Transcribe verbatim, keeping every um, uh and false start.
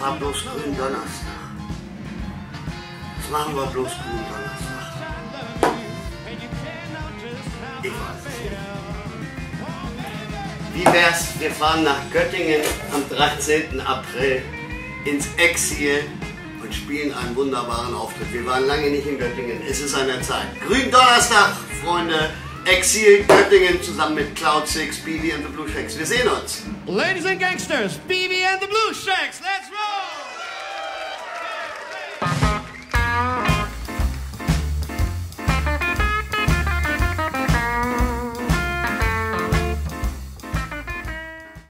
war bloß Gründonnerstag. Was machen wir bloß Gründonnerstag? Ich weiß es nicht. Wie wär's, wir fahren nach Göttingen am dreizehnten April ins Exil und spielen einen wunderbaren Auftritt. Wir waren lange nicht in Göttingen, es ist an der Zeit. Gründonnerstag, Freunde, Exil Göttingen zusammen mit Cloud Six, B B and the Blue Shacks. Wir sehen uns. Ladies and gangsters, B B and the Blue Shacks.